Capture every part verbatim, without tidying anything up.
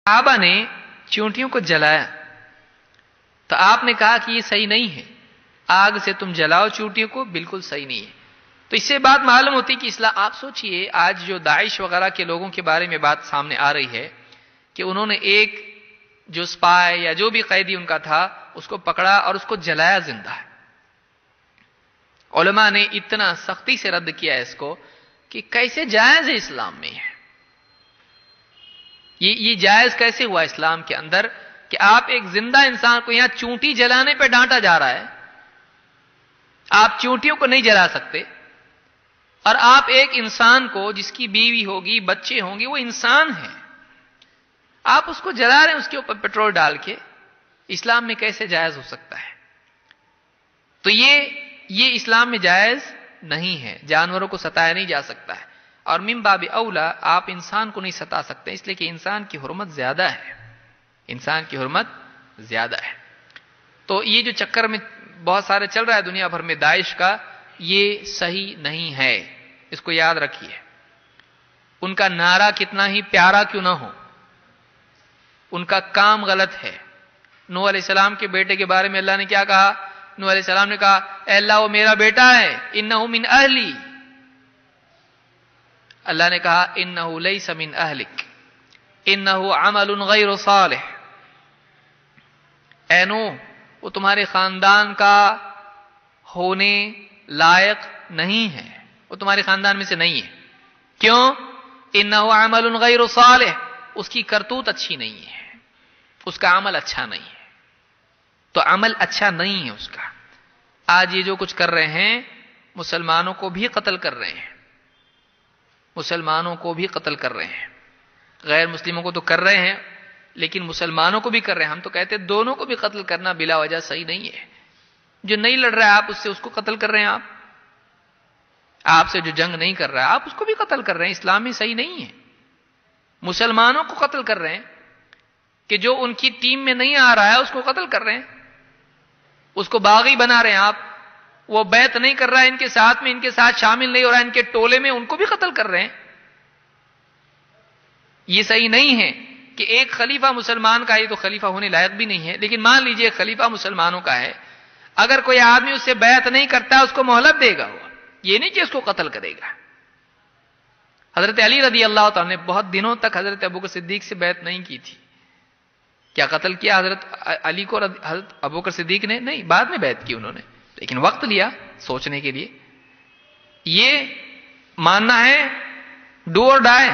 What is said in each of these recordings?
صحابہ نے چونٹیوں کو جلایا تو آپ نے کہا کہ یہ صحیح نہیں ہے، آگ سے تم جلاؤ چونٹیوں کو، بالکل صحیح نہیں ہے۔ تو اس سے بات معلوم ہوتی کہ اسلام، آپ سوچئے آج جو داعش وغیرہ کے لوگوں کے بارے میں بات سامنے آ رہی ہے کہ انہوں نے ایک جو سپائی یا جو بھی قیدی ان کا تھا اس کو پکڑا اور اس کو جلایا زندہ ہے۔ علماء نے اتنا سختی سے رد کیا ہے اس کو کہ کیسے جائز ہے اسلام میں ہے، یہ یہ جائز کیسے ہوا اسلام کے اندر کہ آپ ایک زندہ انسان کو یہاں چونٹی جلانے پہ ڈانٹا جا رہا ہے، آپ چونٹیوں کو نہیں جلا سکتے، اور آپ ایک انسان کو جس کی بیوی ہوگی بچے ہوں گے وہ انسان ہے، آپ اس کو جلا رہے ہیں اس کے اوپر پیٹرول ڈال کے، اسلام میں کیسے جائز ہو سکتا ہے؟ تو یہ یہ اسلام میں جائز نہیں ہے، جانوروں کو ستایا نہیں جا سکتا ہے، اور من باب اولا آپ انسان کو نہیں ستا سکتے، اس لیے کہ انسان کی حرمت زیادہ ہے، انسان کی حرمت زیادہ ہے۔ تو یہ جو چکر میں بہت سارے چل رہا ہے دنیا بھر میں داعش کا، یہ صحیح نہیں ہے، اس کو یاد رکھیے۔ ان کا نعرہ کتنا ہی پیارا کیوں نہ ہو، ان کا کام غلط ہے۔ نوح علیہ السلام کے بیٹے کے بارے میں اللہ نے کیا کہا؟ نوح علیہ السلام نے کہا اے اللہ وہ میرا بیٹا ہے، انہ من اہلی۔ اللہ نے کہا انہ لیس من اہلک انہ عمل غیر صالح۔ اے نوح وہ تمہارے خاندان کا ہونے لائق نہیں ہے، وہ تمہارے خاندان میں سے نہیں ہے۔ کیوں؟ انہ عمل غیر صالح، اس کی کرتوت اچھی نہیں ہے، اس کا عمل اچھا نہیں ہے، تو عمل اچھا نہیں ہے اس کا۔ آج یہ جو کچھ کر رہے ہیں مسلمانوں کو بھی قتل کر رہے ہیں، مسلمانوں کو بھی قتل کر رہے ہیں، غیر مسلموں کو تو کر رہے ہیں لیکن مسلمانوں کو بھی کر رہے ہیں۔ ہم تو کہتے ہیں دونوں کو بھی قتل کرنا بلا وجہ صحیح نہیں ہے۔ جو نہیں لڑ رہا ہے آپ اس سے اس کو قتل کر رہے ہیں، آپ آپ سے جو جنگ نہیں کر رہا ہے آپ اس کو بھی قتل کر رہے ہیں، اسلام میں صحیح نہیں ہے۔ مسلمانوں کو قتل کر رہے ہیں کہ جو ان کی ٹیم میں نہیں آ رہا ہے اس کو قتل کر رہے ہیں، اس کو باغی بنا رہے ہیں آپ، وہ بیعت نہیں کر رہا ہے ان کے ساتھ میں، ان کے ساتھ شامل نہیں ہو رہا ہے ان کے ٹولے میں، ان کو بھی قتل کر رہے ہیں۔ یہ صحیح نہیں ہے کہ ایک خلیفہ مسلمان کا ہے تو خلیفہ ہونے لائق بھی نہیں ہے، لیکن مان لیجئے خلیفہ مسلمانوں کا ہے، اگر کوئی آدمی اس سے بیعت نہیں کرتا اس کو مہلت دے گا، وہ یہ نہیں کہ اس کو قتل کرے گا۔ حضرت علی رضی اللہ تعالیٰ نے بہت دنوں تک حضرت ابوبکر صدیق سے بیعت نہیں کی تھی۔ کیا قتل کیا حضرت علی کو حضرت ابوبکر صدیق نے؟ نہیں، بعد میں بیعت کی انہوں نے، لیکن وقت لیا سوچنے کے لیے۔ یہ ماننا ہے ڈو اور ڈائی،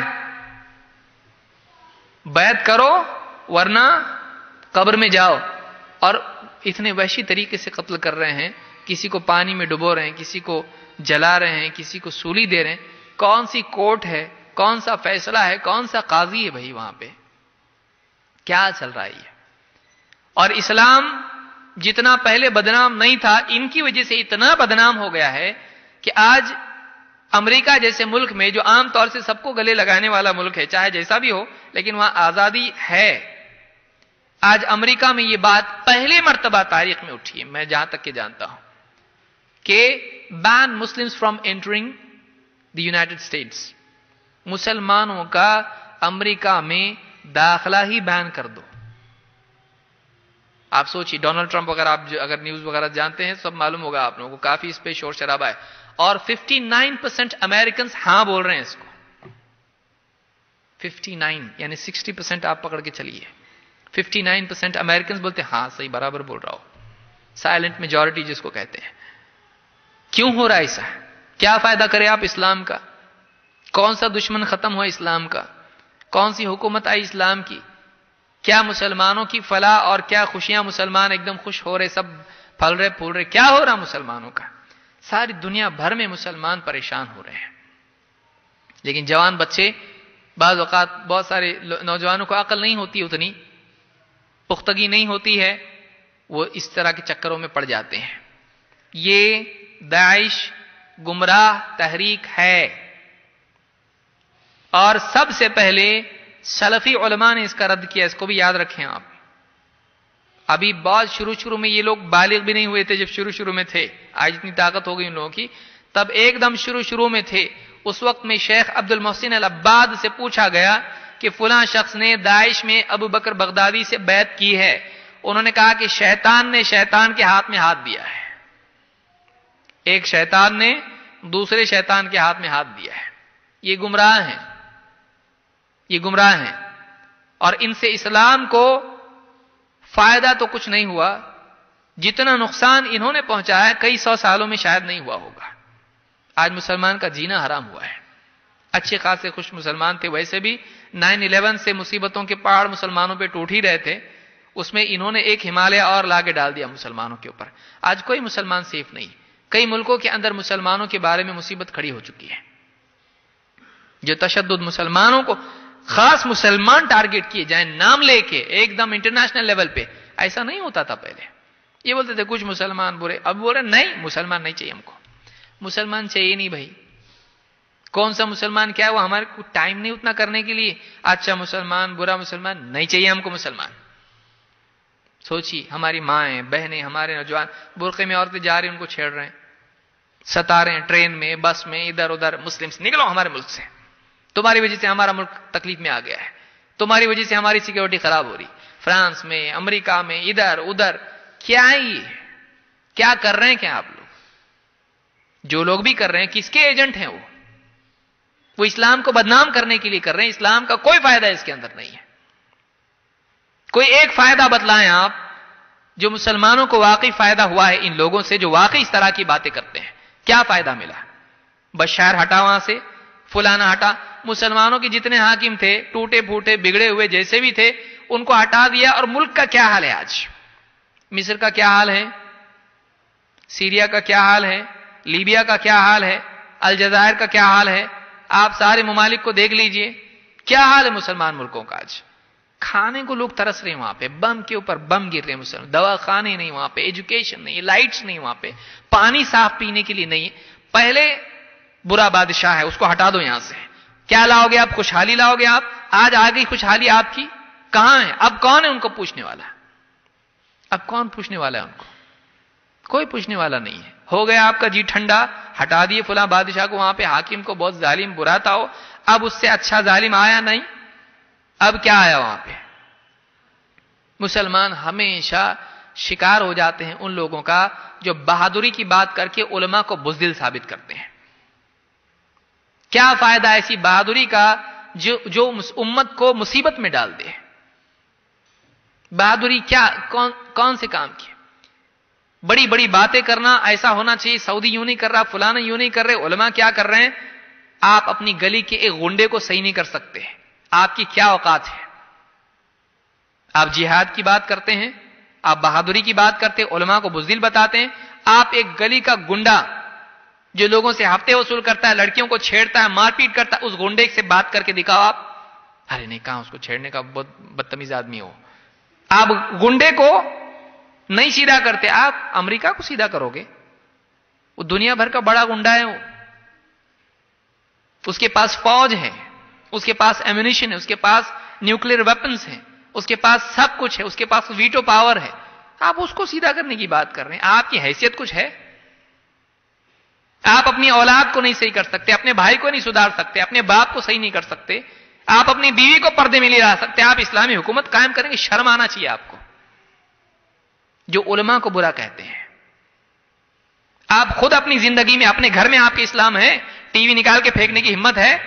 بیعت کرو ورنہ قبر میں جاؤ۔ اور اتنے وحشی طریقے سے قتل کر رہے ہیں، کسی کو پانی میں ڈبو رہے ہیں، کسی کو جلا رہے ہیں، کسی کو سولی دے رہے ہیں۔ کون سی کورٹ ہے، کون سا فیصلہ ہے، کون سا قاضی ہے بھائی وہاں پہ؟ کیا چل رہا ہے یہ؟ اور اسلام جتنا پہلے بدنام نہیں تھا، ان کی وجہ سے اتنا بدنام ہو گیا ہے کہ آج امریکہ جیسے ملک میں جو عام طور سے سب کو گلے لگانے والا ملک ہے، چاہے جیسا بھی ہو لیکن وہاں آزادی ہے، آج امریکہ میں یہ بات پہلے مرتبہ تاریخ میں اٹھی ہے، میں جہاں تک کہ جانتا ہوں، کہ ban Muslims from entering the United States, مسلمانوں کا امریکہ میں داخلہ ہی بین کر دو۔ آپ سوچیے ڈونلڈ ٹرمپ وغیرہ، آپ اگر نیوز وغیرہ جانتے ہیں سب معلوم ہوگا آپ لوگوں کو، کافی اس پہ شور شرابہ ہے، اور ففٹی نائن پرسینٹ امریکنز ہاں بول رہے ہیں اس کو، ففٹی نائن یعنی سکسٹی پرسینٹ آپ پکڑ کے چلیے، ففٹی نائن پرسینٹ امریکنز بولتے ہیں ہاں صحیح برابر بول رہا ہو، سائلنٹ میجورٹی جس کو کہتے ہیں۔ کیوں ہو رہا ہے ایسا؟ کیا فائدہ کرے آپ اسلام کا؟ کون سا دشمن ختم ہوا اسلام کا؟ کون سی حکومت آئی اسلام کی؟ کیا مسلمانوں کی فلاح اور کیا خوشیاں، مسلمان ایک دم خوش ہو رہے، سب پھل رہے پھول رہے، کیا ہو رہا مسلمانوں کا؟ ساری دنیا بھر میں مسلمان پریشان ہو رہے ہیں، لیکن جوان بچے، بعض اوقات بہت سارے نوجوانوں کو عقل نہیں ہوتی، اتنی پختگی نہیں ہوتی ہے، وہ اس طرح کے چکروں میں پڑ جاتے ہیں۔ یہ داعش گمراہ تحریک ہے، اور سب سے پہلے سلفی علماء نے اس کا رد کیا، اس کو بھی یاد رکھیں آپ۔ ابھی بہت شروع شروع میں یہ لوگ بالغ بھی نہیں ہوئے تھے جب شروع شروع میں تھے، آج اتنی طاقت ہو گئی ان لوگوں کی، تب ایک دم شروع شروع میں تھے۔ اس وقت میں شیخ عبد المحسن العباد سے پوچھا گیا کہ فلاں شخص نے داعش میں ابو بکر بغدادی سے بیعت کی ہے، انہوں نے کہا کہ شیطان نے شیطان کے ہاتھ میں ہاتھ دیا ہے، ایک شیطان نے دوسرے شیطان کے ہاتھ میں ہاتھ دیا ہے. یہ گمراہ ہیں، یہ گمراہ ہیں، اور ان سے اسلام کو فائدہ تو کچھ نہیں ہوا، جتنا نقصان انہوں نے پہنچایا کئی سو سالوں میں شاید نہیں ہوا ہوگا. آج مسلمان کا جینا حرام ہوا ہے. اچھے خاصے خوش مسلمان تھے، ویسے بھی نائن الیون سے مصیبتوں کے پہاڑ مسلمانوں پہ ٹوٹ ہی رہے تھے، اس میں انہوں نے ایک ہمالیہ اور لا کے ڈال دیا مسلمانوں کے اوپر. آج کوئی مسلمان سیف نہیں. کئی ملکوں کے اندر مسلمانوں کے بارے میں مصیبت کھڑی ہو چکی ہے. جو تشدد مسلمانوں کو خاص مسلمان ٹارگٹ کیے جائیں نام لے کے ایک دم انٹرنیشنل لیول پہ، ایسا نہیں ہوتا تھا پہلے. یہ بولتے تھے کچھ مسلمان برے، اب بول رہے نہیں مسلمان نہیں چاہیے ہم کو، مسلمان چاہیے نہیں بھائی. کون سا مسلمان کیا ہے، وہ ہمارے کو ٹائم نہیں اتنا کرنے کے لیے. اچھا مسلمان برا مسلمان نہیں چاہیے ہم کو مسلمان. سوچیے ہماری مائیں بہنیں ہمارے نوجوان برقعے میں عورتیں جا رہی ہیں، ان کو چھیڑ رہے ہیں، ستا رہے ہیں، ٹرین میں بس میں ادھر ادھر. مسلم سے نکلو ہمارے ملک سے، تمہاری وجہ سے ہمارا ملک تکلیف میں آ گیا ہے، تمہاری وجہ سے ہماری سیکیورٹی خراب ہو رہی. فرانس میں امریکہ میں ادھر ادھر کیا ہے، یہ کیا کر رہے ہیں کیا آپ لوگ؟ جو لوگ بھی کر رہے ہیں کس کے ایجنٹ ہیں؟ وہ وہ اسلام کو بدنام کرنے کے لیے کر رہے ہیں. اسلام کا کوئی فائدہ اس کے اندر نہیں ہے. کوئی ایک فائدہ بتلائیں آپ جو مسلمانوں کو واقعی فائدہ ہوا ہے ان لوگوں سے جو واقعی اس طرح کی باتیں کرتے ہیں. کیا فائدہ ملا؟ بشار ہٹا وہاں سے، فلانا ہٹا. مسلمانوں کے جتنے حاکم تھے ٹوٹے پھوٹے بگڑے ہوئے جیسے بھی تھے ان کو ہٹا دیا. اور ملک کا کیا حال ہے آج؟ مصر کا کیا حال ہے؟ سیریا کا کیا حال ہے؟ لیبیا کا کیا حال ہے؟ الجزائر کا کیا حال ہے؟ آپ سارے ممالک کو دیکھ لیجئے کیا حال ہے مسلمان ملکوں کا آج. کھانے کو لوگ ترس رہے ہیں، وہاں پہ بم کے اوپر بم گر رہے ہیں مسلمان. دوا خانے نہیں وہاں پہ، ایجوکیشن نہیں، لائٹس نہیں وہاں پہ، پانی صاف پینے کے لیے نہیں. پہلے برا بادشاہ ہے اس کو ہٹا دو یہاں سے. کیا لاؤ گے آپ؟ خوشحالی لاؤ گے آپ؟ آج آ گئی خوشحالی آپ کی؟ کہاں ہے؟ اب کون ہے ان کو پوچھنے والا؟ اب کون پوچھنے والا ہے ان کو؟ کوئی پوچھنے والا نہیں ہے. ہو گیا آپ کا جی ٹھنڈا، ہٹا دیے فلاں بادشاہ کو وہاں پہ، حاکم کو بہت ظالم برا تھا وہ، اب اس سے اچھا ظالم آیا نہیں. اب کیا آیا وہاں پہ؟ مسلمان ہمیشہ شکار ہو جاتے ہیں ان لوگوں کا جو بہادری کی بات کر کے علماء کو بزدل ثابت کرتے ہیں. کیا فائدہ ایسی بہادری کا جو جو امت کو مصیبت میں ڈال دے؟ بہادری کیا کون کون سے کام کی؟ بڑی بڑی باتیں کرنا ایسا ہونا چاہیے، سعودی یوں نہیں کر رہا، فلانا یوں نہیں کر رہے، علماء کیا کر رہے ہیں؟ آپ اپنی گلی کے ایک غنڈے کو صحیح نہیں کر سکتے. آپ کی کیا اوقات ہے؟ آپ جہاد کی بات کرتے ہیں، آپ بہادری کی بات کرتے ہیں، علماء کو بزدل بتاتے ہیں. آپ ایک گلی کا گنڈا جو لوگوں سے ہفتے وصول کرتا ہے، لڑکیوں کو چھیڑتا ہے، مار پیٹ کرتا ہے، اس گنڈے سے بات کر کے دکھاؤ آپ. ارے نہیں کہاں اس کو چھیڑنے کا، بہت بدتمیز آدمی ہو. آپ گنڈے کو نہیں سیدھا کرتے، آپ امریکہ کو سیدھا کرو گے. وہ دنیا بھر کا بڑا گنڈا ہے، وہ اس کے پاس فوج ہے، اس کے پاس ایمونیشن ہے، اس کے پاس نیوکلیر ویپنز ہیں، اس کے پاس سب کچھ ہے، اس کے پاس ویٹو پاور ہے. آپ اس کو سیدھا کرنے کی بات کر رہے ہیں. آپ کی حیثیت کچھ ہے؟ آپ اپنی اولاد کو نہیں صحیح کر سکتے، اپنے بھائی کو نہیں سدھار سکتے، اپنے باپ کو صحیح نہیں کر سکتے، آپ اپنی بیوی کو پردے میں نہیں لا سکتے. آپ اسلامی حکومت قائم کریں گے؟ شرم آنا چاہیے آپ کو. جو علماء کو برا کہتے ہیں، آپ خود اپنی زندگی میں اپنے گھر میں آپ کے اسلام ہے؟ ٹی وی نکال کے پھینکنے کی ہمت ہے؟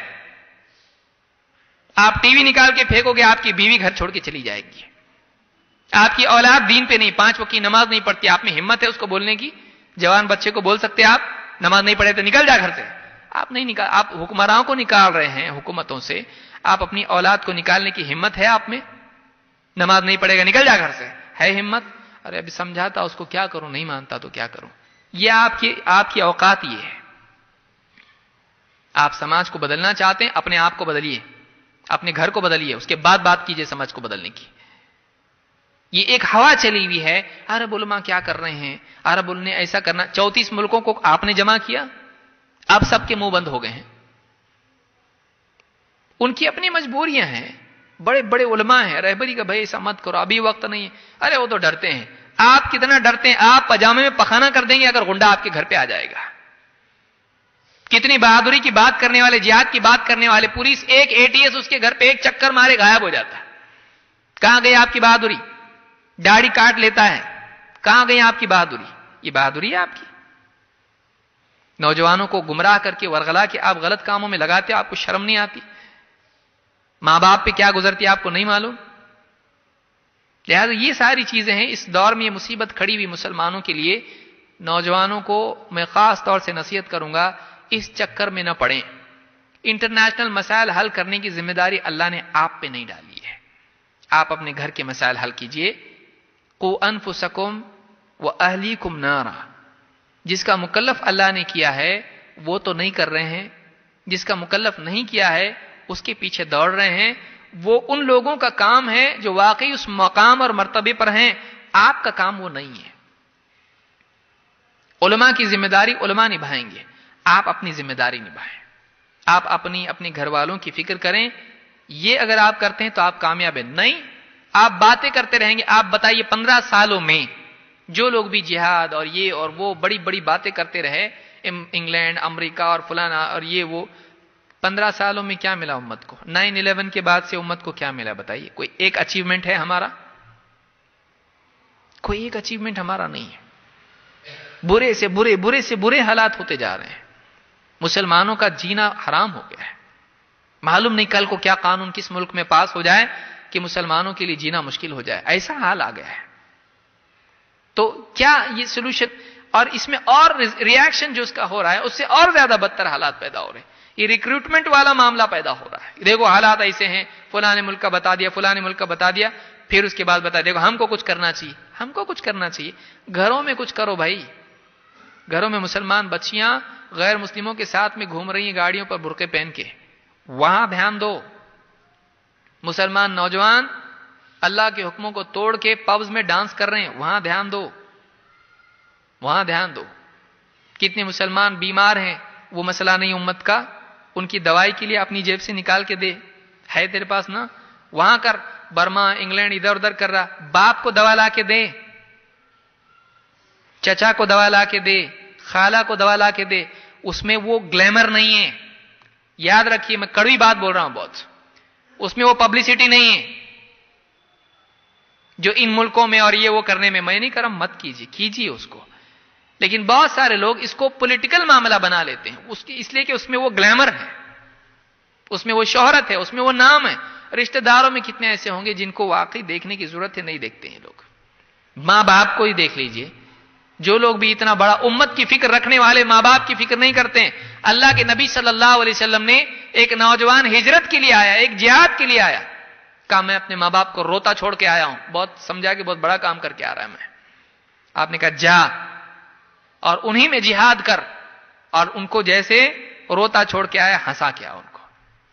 آپ ٹی وی نکال کے پھینکو گے آپ کی بیوی گھر چھوڑ کے چلی جائے گی. آپ کی اولاد دین پہ نہیں، پانچ وقت کی نماز نہیں پڑھتی، آپ میں ہمت ہے اس کو بولنے کی؟ جوان بچے کو بول سکتے آپ نماز نہیں پڑھے تو نکل جا گھر سے؟ آپ نہیں نکال. آپ حکمرانوں کو نکال رہے ہیں حکومتوں سے، آپ اپنی اولاد کو نکالنے کی ہمت ہے آپ میں؟ نماز نہیں پڑھے گا نکل جا گھر سے، ہے ہمت؟ ارے ابھی سمجھاتا اس کو کیا کروں، نہیں مانتا تو کیا کروں. یہ آپ کی آپ کی اوقات یہ ہے. آپ سماج کو بدلنا چاہتے ہیں، اپنے آپ کو بدلیے، اپنے گھر کو بدلیے، اس کے بعد بات کیجئے سماج کو بدلنے کی. یہ ایک ہوا چلی ہوئی ہے، عرب علماء کیا کر رہے ہیں، عرب نے ایسا کرنا. چونتیس ملکوں کو آپ نے جمع کیا، اب سب کے منہ بند ہو گئے ہیں. ان کی اپنی مجبوریاں ہیں. بڑے بڑے علماء ہیں، رہبری کا بھائی ایسا مت کرو، ابھی وقت نہیں ہے. ارے وہ تو ڈرتے ہیں. آپ کتنا ڈرتے ہیں؟ آپ پجامے میں پخانا کر دیں گے اگر گنڈا آپ کے گھر پہ آ جائے گا. کتنی بہادری کی بات کرنے والے، جہاد کی بات کرنے والے، پولیس ایک اے ٹی ایس اس کے گھر پہ ایک چکر مارے غائب ہو جاتا ہے. کہاں گئی آپ کی بہادری؟ داڑھی کاٹ لیتا ہے. کہاں گئی آپ کی بہادری؟ یہ بہادری ہے آپ کی؟ نوجوانوں کو گمراہ کر کے ورغلا کے آپ غلط کاموں میں لگاتے ہو، آپ کو شرم نہیں آتی؟ ماں باپ پہ کیا گزرتی ہے آپ کو نہیں معلوم؟ لہذا یہ ساری چیزیں ہیں. اس دور میں یہ مصیبت کھڑی ہوئی مسلمانوں کے لیے، نوجوانوں کو میں خاص طور سے نصیحت کروں گا اس چکر میں نہ پڑیں. انٹرنیشنل مسائل حل کرنے کی ذمہ داری اللہ نے آپ پہ نہیں ڈالی ہے. آپ اپنے گھر کے مسائل حل کیجئے. قوا انفسکم واہلیکم نارا. جس کا مکلف اللہ نے کیا ہے وہ تو نہیں کر رہے ہیں، جس کا مکلف نہیں کیا ہے اس کے پیچھے دوڑ رہے ہیں. وہ ان لوگوں کا کام ہے جو واقعی اس مقام اور مرتبے پر ہیں. آپ کا کام وہ نہیں ہے. علماء کی ذمہ داری علماء نبھائیں گے، آپ اپنی ذمہ داری نبھائیں. آپ اپنی اپنے گھر والوں کی فکر کریں. یہ اگر آپ کرتے ہیں تو آپ کامیاب ہیں. نہیں، آپ باتیں کرتے رہیں گے. آپ بتائیے پندرہ سالوں میں جو لوگ بھی جہاد اور یہ اور وہ بڑی بڑی باتیں کرتے رہے، انگلینڈ، امریکہ اور فلانا اور یہ وہ، پندرہ سالوں میں کیا ملا امت کو؟ نائن الیون کے بعد سے امت کو کیا ملا بتائیے؟ کوئی ایک اچیومنٹ ہے ہمارا؟ کوئی ایک اچیومنٹ ہمارا نہیں ہے. برے سے برے برے سے برے حالات ہوتے جا رہے ہیں. مسلمانوں کا جینا حرام ہو گیا ہے. معلوم نہیں کل کو کیا قانون کس ملک میں پاس ہو جائے کہ مسلمانوں کے لیے جینا مشکل ہو جائے. ایسا حال آ گیا ہے. تو کیا یہ سولوشن؟ اور اس میں اور ریاکشن جو اس کا ہو رہا ہے اس سے اور زیادہ بدتر حالات پیدا ہو رہے ہیں. یہ ریکروٹمنٹ والا معاملہ پیدا ہو رہا ہے. دیکھو حالات ایسے ہیں، فلاں ملک کا بتا دیا، فلاں ملک کا بتا دیا، پھر اس کے بعد بتا دیکھو ہم کو کچھ کرنا چاہیے. ہم کو کچھ کرنا چاہیے. گھروں میں کچھ کرو بھائی. گھروں میں مسلمان بچیاں غیر مسلموں کے ساتھ میں گھوم رہی ہیں گاڑیوں پر برقعے پہن کے، وہاں دھیان دو. مسلمان نوجوان اللہ کے حکموں کو توڑ کے پبز میں ڈانس کر رہے ہیں، وہاں دھیان دو. وہاں دھیان دو. کتنے مسلمان بیمار ہیں، وہ مسئلہ نہیں امت کا، ان کی دوائی کے لیے اپنی جیب سے نکال کے دے. ہے تیرے پاس نا؟ وہاں کر. برما، انگلینڈ ادھر ادھر کر رہا، باپ کو دوا لا کے دے، چچا کو دوا لا کے دے، خالہ کو دوا لا کے دے. اس میں وہ گلیمر نہیں ہے. یاد رکھیے میں کڑوی بات بول رہا ہوں بہت. اس میں وہ پبلسٹی نہیں ہے جو ان ملکوں میں اور یہ وہ کرنے میں. میں نہیں کر رہا، مت کیجیے، کیجیے اس کو. لیکن بہت سارے لوگ اس کو پولیٹیکل معاملہ بنا لیتے ہیں اس کی، اس لیے کہ اس میں وہ گلیمر ہے، اس میں وہ شہرت ہے، اس میں وہ نام ہے. رشتہ داروں میں کتنے ایسے ہوں گے جن کو واقعی دیکھنے کی ضرورت ہے، نہیں دیکھتے ہیں لوگ. ماں باپ کو ہی دیکھ لیجئے. جو لوگ بھی اتنا بڑا امت کی فکر رکھنے والے ماں باپ کی فکر نہیں کرتے ہیں. اللہ کے نبی صلی اللہ علیہ وسلم نے ایک نوجوان ہجرت کے لیے آیا، ایک جہاد کے لیے آیا، کہا میں اپنے ماں باپ کو روتا چھوڑ کے آیا ہوں. بہت سمجھا کہ بہت بڑا کام کر کے آ رہا ہے میں. آپ نے کہا جا اور انہی میں جہاد کر. اور ان کو جیسے روتا چھوڑ کے آیا، ہنسا کے آیا ان کو.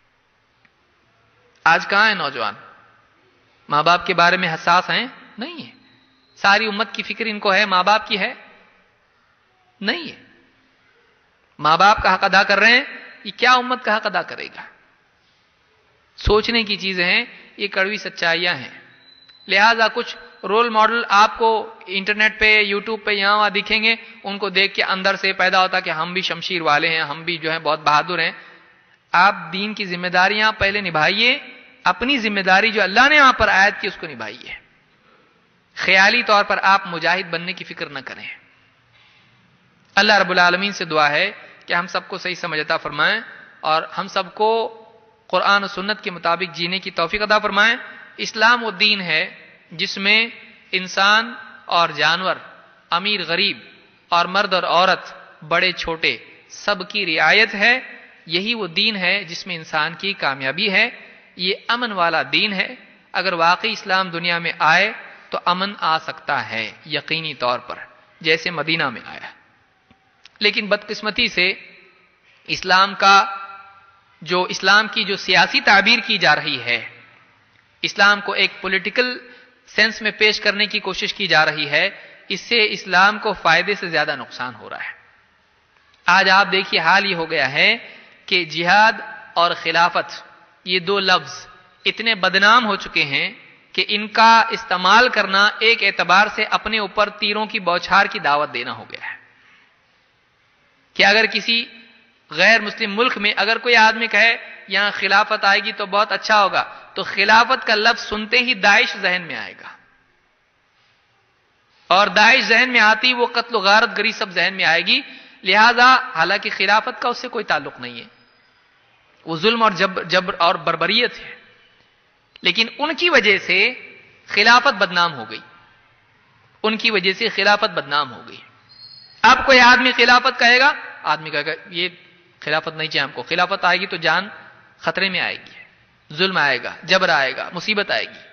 آج کہاں ہے نوجوان؟ ماں باپ کے بارے میں حساس ہیں؟ نہیں ہے. ساری امت کی فکر ان کو ہے، ماں باپ کی ہے نہیں ہے. ماں باپ کا حق ادا کر رہے ہیں، یہ کیا امت کا حق ادا کرے گا؟ سوچنے کی چیزیں ہیں، یہ کڑوی سچائیاں ہیں. لہذا کچھ رول ماڈل آپ کو انٹرنیٹ پہ، یوٹیوب پہ یہاں وہاں دکھیں گے، ان کو دیکھ کے اندر سے پیدا ہوتا کہ ہم بھی شمشیر والے ہیں، ہم بھی جو ہیں بہت بہادر ہیں. آپ دین کی ذمہ داریاں پہلے نبھائیے. اپنی ذمہ داری جو اللہ نے وہاں پر عائد کی اس کو نبھائیے. خیالی طور پر آپ مجاہد بننے کی فکر نہ کریں. اللہ رب العالمین سے دعا ہے کہ ہم سب کو صحیح سمجھ عطا فرمائیں اور ہم سب کو قرآن و سنت کے مطابق جینے کی توفیق عطا فرمائیں. اسلام وہ دین ہے جس میں انسان اور جانور، امیر غریب اور مرد اور عورت، بڑے چھوٹے، سب کی رعایت ہے. یہی وہ دین ہے جس میں انسان کی کامیابی ہے. یہ امن والا دین ہے. اگر واقعی اسلام دنیا میں آئے تو امن آ سکتا ہے یقینی طور پر، جیسے مدینہ میں آیا. لیکن بدقسمتی سے اسلام کا جو اسلام کی جو سیاسی تعبیر کی جا رہی ہے، اسلام کو ایک پولیٹیکل سینس میں پیش کرنے کی کوشش کی جا رہی ہے، اس سے اسلام کو فائدے سے زیادہ نقصان ہو رہا ہے. آج آپ دیکھیے حال یہ ہو گیا ہے کہ جہاد اور خلافت، یہ دو لفظ اتنے بدنام ہو چکے ہیں کہ ان کا استعمال کرنا ایک اعتبار سے اپنے اوپر تیروں کی بوچھار کی دعوت دینا ہو گیا ہے. کہ اگر کسی غیر مسلم ملک میں اگر کوئی آدمی کہے یہاں خلافت آئے گی تو بہت اچھا ہوگا، تو خلافت کا لفظ سنتے ہی داعش ذہن میں آئے گا، اور داعش ذہن میں آتی وہ قتل و غارت گری سب ذہن میں آئے گی. لہذا حالانکہ خلافت کا اس سے کوئی تعلق نہیں ہے، وہ ظلم اور جبر جبر اور بربریت ہے، لیکن ان کی وجہ سے خلافت بدنام ہو گئی، ان کی وجہ سے خلافت بدنام ہو گئی. اب کوئی آدمی خلافت کہے گا، آدمی کہے گا یہ خلافت نہیں چاہیے ہم کو، خلافت آئے گی تو جان خطرے میں آئے گی، ظلم آئے گا، جبر آئے گا، مصیبت آئے گی.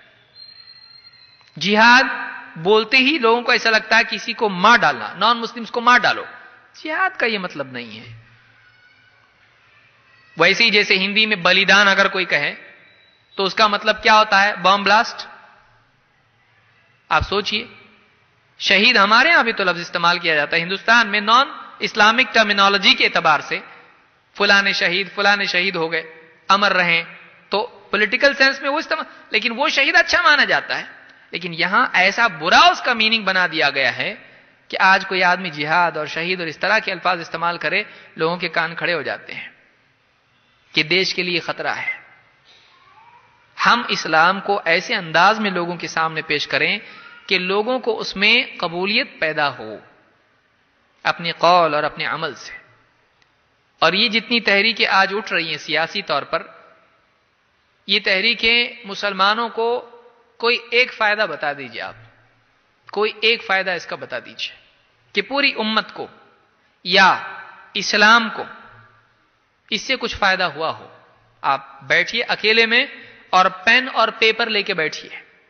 جہاد بولتے ہی لوگوں کو ایسا لگتا ہے کسی کو مار ڈالنا، نان مسلمز کو مار ڈالو. جہاد کا یہ مطلب نہیں ہے. ویسے ہی جیسے ہندی میں بلیدان اگر کوئی کہے تو اس کا مطلب کیا ہوتا ہے؟ Bomb blast. آپ سوچئے، شہید ہمارے یہاں بھی تو لفظ استعمال کیا جاتا ہے، ہندوستان میں نان اسلامک ٹرمینالوجی کے اعتبار سے فلاں شہید فلاں شہید ہو گئے، امر رہیں، تو پولیٹیکل سینس میں وہ استعمال، لیکن وہ شہید اچھا مانا جاتا ہے. لیکن یہاں ایسا برا اس کا میننگ بنا دیا گیا ہے کہ آج کوئی آدمی جہاد اور شہید اور اس طرح کے الفاظ استعمال کرے، لوگوں کے کان کھڑے ہو جاتے ہیں کہ دیش کے لیے خطرہ ہے. ہم اسلام کو ایسے انداز میں لوگوں کے سامنے پیش کریں کہ لوگوں کو اس میں قبولیت پیدا ہو اپنے قول اور اپنے عمل سے. اور یہ جتنی تحریکیں آج اٹھ رہی ہیں سیاسی طور پر، یہ تحریکیں مسلمانوں کو کوئی ایک فائدہ بتا دیجئے، آپ کوئی ایک فائدہ اس کا بتا دیجئے کہ پوری امت کو یا اسلام کو اس سے کچھ فائدہ ہوا ہو. آپ بیٹھیے اکیلے میں اور پین اور پیپر لے کے بیٹھیے،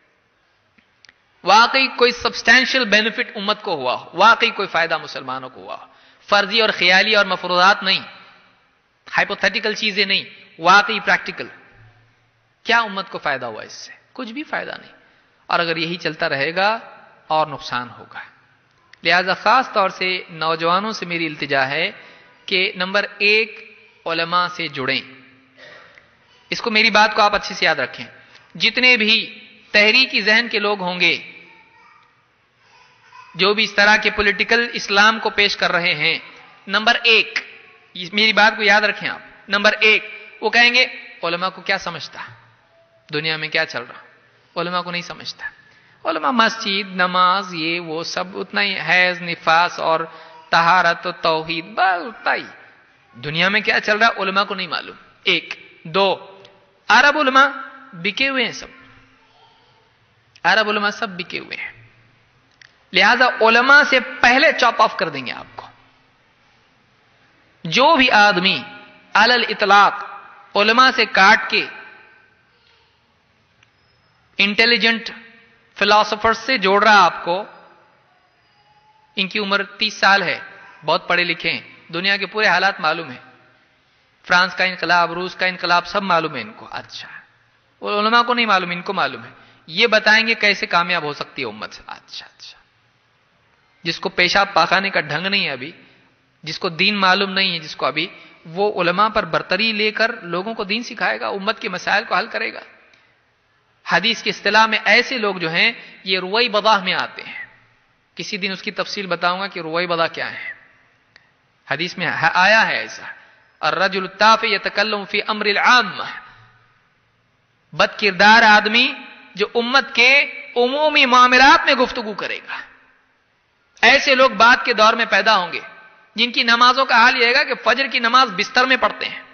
واقعی کوئی سبسٹینشل بینیفٹ امت کو ہوا ہو، واقعی کوئی فائدہ مسلمانوں کو ہوا ہو، فرضی اور خیالی اور مفروضات نہیں، ہائپوتھیٹیکل چیزیں نہیں، واقعی پریکٹیکل. کیا امت کو فائدہ ہوا اس سے؟ کچھ بھی فائدہ نہیں. اور اگر یہی چلتا رہے گا اور نقصان ہوگا. لہذا خاص طور سے نوجوانوں سے میری التجا ہے کہ نمبر ایک علماء سے جڑیں. اس کو میری بات کو آپ اچھے سے یاد رکھیں. جتنے بھی تحریکی ذہن کے لوگ ہوں گے جو بھی اس طرح کے پولیٹیکل اسلام کو پیش کر رہے ہیں، نمبر ایک میری بات کو یاد رکھیں آپ، نمبر ایک وہ کہیں گے علماء کو کیا سمجھتا، دنیا میں کیا چل رہا، علماء کو نہیں سمجھتا. علماء مسجد نماز یہ وہ سب اتنا ہی، حیض نفاس اور طہارت و توحید بس اتنا ہی، دنیا میں کیا چل رہا علماء کو نہیں معلوم. ایک. دو، عرب علماء بکے ہوئے ہیں، سب عرب علماء سب بکے ہوئے ہیں. لہذا علماء سے پہلے چاپ آف کر دیں گے آپ کو. جو بھی آدمی علی الاطلاق علماء سے کاٹ کے انٹیلیجنٹ فلاسفر سے جوڑ رہا آپ کو، ان کی عمر تیس سال ہے، بہت پڑھے لکھے ہیں، دنیا کے پورے حالات معلوم ہیں، فرانس کا انقلاب، روس کا انقلاب سب معلوم ہے ان کو. اچھا، وہ علماء کو نہیں معلوم، ان کو معلوم ہے. یہ بتائیں گے کیسے کامیاب ہو سکتی ہے امت. اچھا اچھا جس کو پیشاب پاخانے کا ڈھنگ نہیں ہے ابھی، جس کو دین معلوم نہیں ہے، جس کو ابھی، وہ علماء پر برتری لے کر لوگوں کو دین سکھائے گا، امت کے مسائل کو حل کرے گا. حدیث کی اصطلاح میں ایسے لوگ جو ہیں یہ روئی بضاح میں آتے ہیں. کسی دن اس کی تفصیل بتاؤں گا کہ روئی بضاح کیا ہے. حدیث میں آیا ہے ایسا، الرجل التافہ یتکلم فی امر العامہ، بد کردار آدمی جو امت کے عمومی معاملات میں گفتگو کرے گا. ایسے لوگ بعد کے دور میں پیدا ہوں گے جن کی نمازوں کا حال یہ ہے گا کہ فجر کی نماز بستر میں پڑھتے ہیں،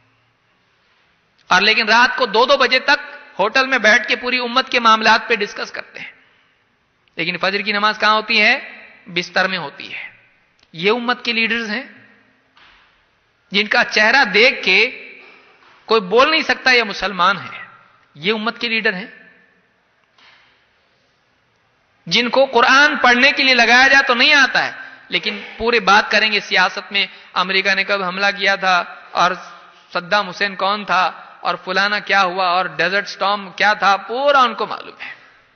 اور لیکن رات کو دو دو بجے تک ہوٹل میں بیٹھ کے پوری امت کے معاملات پہ ڈسکس کرتے ہیں، لیکن فجر کی نماز کہاں ہوتی ہے؟ بستر میں ہوتی ہے. یہ امت کے لیڈرز ہیں جن کا چہرہ دیکھ کے کوئی بول نہیں سکتا یہ مسلمان ہے. یہ امت کے لیڈر ہیں جن کو قرآن پڑھنے کے لیے لگایا جائے تو نہیں آتا ہے، لیکن پورے بات کریں گے سیاست میں، امریکہ نے کب حملہ کیا تھا، اور صدام حسین کون تھا، اور فلانا کیا ہوا، اور ڈیزرٹ سٹارم کیا تھا، پورا ان کو معلوم ہے.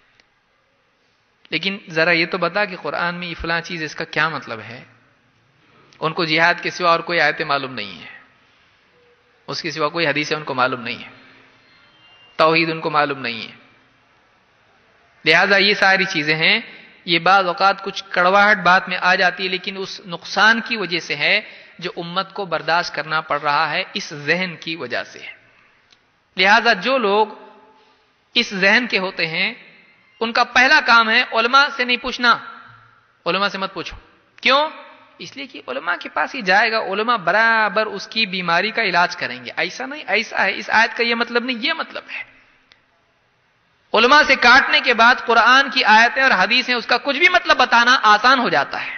لیکن ذرا یہ تو بتا کہ قرآن میں یہ فلاں چیز اس کا کیا مطلب ہے. ان کو جہاد کے سوا اور کوئی آیتیں معلوم نہیں ہے، اس کے سوا کوئی حدیث ان کو معلوم نہیں ہے، توحید ان کو معلوم نہیں ہے. لہذا یہ ساری چیزیں ہیں یہ بعض اوقات کچھ کڑواہٹ بات میں آ جاتی ہے، لیکن اس نقصان کی وجہ سے ہے جو امت کو برداشت کرنا پڑ رہا ہے، اس ذہن کی وجہ سے ہے۔ لہذا جو لوگ اس ذہن کے ہوتے ہیں ان کا پہلا کام ہے علماء سے نہیں پوچھنا، علماء سے مت پوچھو۔ کیوں؟ اس لیے کہ علماء کے پاس ہی جائے گا، علماء برابر اس کی بیماری کا علاج کریں گے۔ ایسا نہیں، ایسا ہے، اس آیت کا یہ مطلب نہیں، یہ مطلب ہے۔ علماء سے کاٹنے کے بعد قرآن کی آیتیں اور حدیثیں اس کا کچھ بھی مطلب بتانا آسان ہو جاتا ہے۔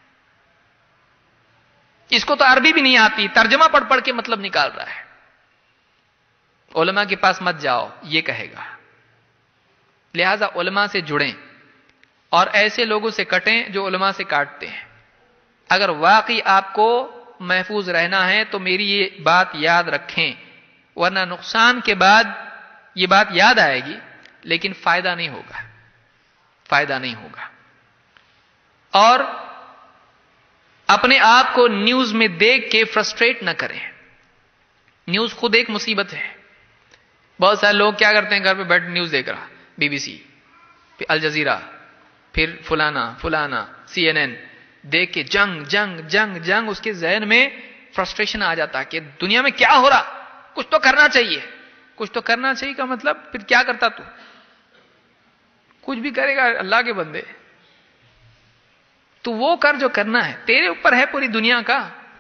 اس کو تو عربی بھی نہیں آتی، ترجمہ پڑھ پڑھ کے مطلب نکال رہا ہے۔ علماء کے پاس مت جاؤ، یہ کہے گا۔ لہذا علماء سے جڑیں اور ایسے لوگوں سے کٹیں جو علماء سے کاٹتے ہیں۔ اگر واقعی آپ کو محفوظ رہنا ہے تو میری یہ بات یاد رکھیں، ورنہ نقصان کے بعد یہ بات یاد آئے گی لیکن فائدہ نہیں ہوگا، فائدہ نہیں ہوگا۔ اور اپنے آپ کو نیوز میں دیکھ کے فرسٹریٹ نہ کریں۔ نیوز خود ایک مصیبت ہے۔ بہت سارے لوگ کیا کرتے ہیں، گھر پہ بیٹھ نیوز دیکھ رہا، بی بی سی، پھر الجزیرہ، پھر فلانا فلانا سی این این، دیکھ کے جنگ جنگ جنگ جنگ، اس کے ذہن میں فرسٹریشن آ جاتا ہے کہ دنیا میں کیا ہو رہا، کچھ تو کرنا چاہیے۔ کچھ تو کرنا چاہیے کا مطلب پھر کیا کرتا تو؟ کچھ بھی کرے گا اللہ کے بندے، تو وہ کر جو کرنا ہے، تیرے اوپر ہے پوری دنیا کا۔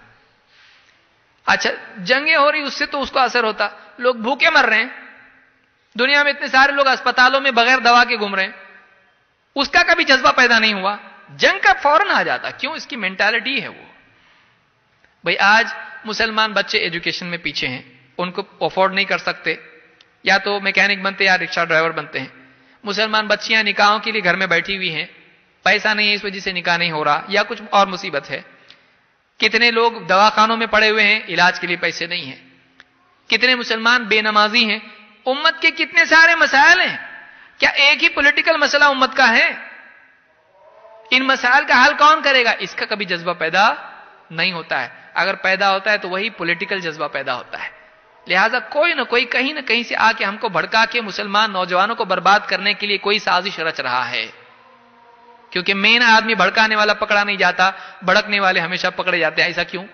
اچھا جنگیں ہو رہی، اس سے تو اس کو اثر ہوتا، لوگ بھوکے مر رہے ہیں، دنیا میں اتنے سارے لوگ اسپتالوں میں بغیر دوا کے گھوم رہے ہیں، اس کا کبھی جذبہ پیدا نہیں ہوا، جنگ کا فوراً آ جاتا۔ کیوں؟ اس کی مینٹالٹی ہے وہ۔ بھئی آج مسلمان بچے ایجوکیشن میں پیچھے ہیں، ان کو افورڈ نہیں کر سکتے، یا تو میکینک بنتے یا رکشہ ڈرائیور بنتے ہیں۔ مسلمان بچیاں نکاحوں کے لیے گھر میں بیٹھی ہوئی ہیں، پیسہ نہیں ہے اس وجہ سے نکاح نہیں ہو رہا، یا کچھ اور مصیبت ہے۔ کتنے لوگ دواخانوں میں پڑے ہوئے ہیں، علاج کے لیے پیسے نہیں ہیں۔ کتنے مسلمان بے نمازی ہیں۔ امت کے کتنے سارے مسائل ہیں، کیا ایک ہی پولیٹیکل مسئلہ امت کا ہے؟ ان مسائل کا حل کون کرے گا؟ اس کا کبھی جذبہ پیدا نہیں ہوتا ہے۔ اگر پیدا ہوتا ہے تو وہی پولیٹیکل جذبہ پیدا ہوتا ہے۔ لہٰذا کوئی نہ کوئی کہیں نہ کہیں سے آ کے ہم کو بھڑکا کے مسلمان نوجوانوں کو برباد کرنے کے لیے کوئی سازش رچ رہا ہے، کیونکہ مین آدمی بھڑکانے والا پکڑا نہیں جاتا، بھڑکنے والے ہمیشہ پکڑے جاتے ہیں۔ ایسا کیوں؟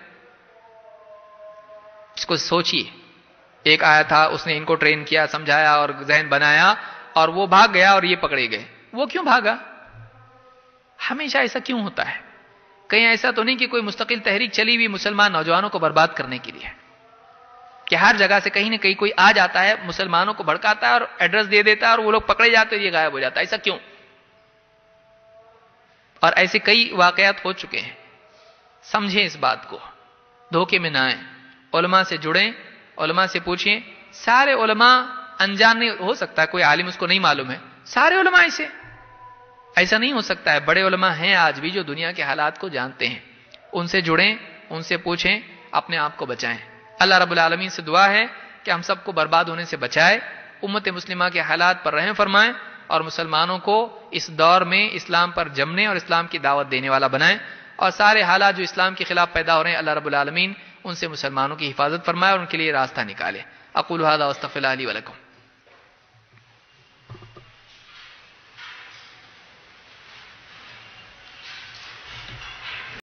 اس کو سوچیے۔ ایک آیا تھا، اس نے ان کو ٹرین کیا، سمجھایا اور ذہن بنایا، اور وہ بھاگ گیا اور یہ پکڑے گئے۔ وہ کیوں بھاگا؟ ہمیشہ ایسا کیوں ہوتا ہے؟ کہیں ایسا تو نہیں کہ کوئی مستقل تحریک چلی ہوئی مسلمان نوجوانوں کو برباد کرنے کے لیے، کہ ہر جگہ سے کہیں نہ کہیں کوئی آ جاتا ہے، مسلمانوں کو بھڑکاتا ہے اور ایڈریس دے دیتا ہے، اور وہ لوگ پکڑے جاتے ہیں، یہ غائب ہو جاتا ہے۔ ایسا کیوں؟ اور ایسے کئی واقعات ہو چکے ہیں۔ سمجھیں اس بات کو، دھوکے میں نہ آئیں، علماء سے جڑیں، علماء سے پوچھیں۔ سارے علماء انجان نہیں ہو سکتا، کوئی عالم اس کو نہیں معلوم ہے، سارے علماء ایسے ایسا نہیں ہو سکتا ہے۔ بڑے علماء ہیں آج بھی جو دنیا کے حالات کو جانتے ہیں، ان سے جڑیں، ان سے پوچھیں، اپنے آپ کو بچائیں۔ اللہ رب العالمین سے دعا ہے کہ ہم سب کو برباد ہونے سے بچائے، امت مسلمہ کے حالات پر رحم فرمائیں، اور مسلمانوں کو اس دور میں اسلام پر جمنے اور اسلام کی دعوت دینے والا بنائیں، اور سارے حالات جو اسلام کے خلاف پیدا ہو رہے ہیں اللہ رب العالمین ان سے مسلمانوں کی حفاظت فرمائے اور ان کے لیے راستہ نکالے۔ اقول ھذا واستغفر اللہ لی ولکم۔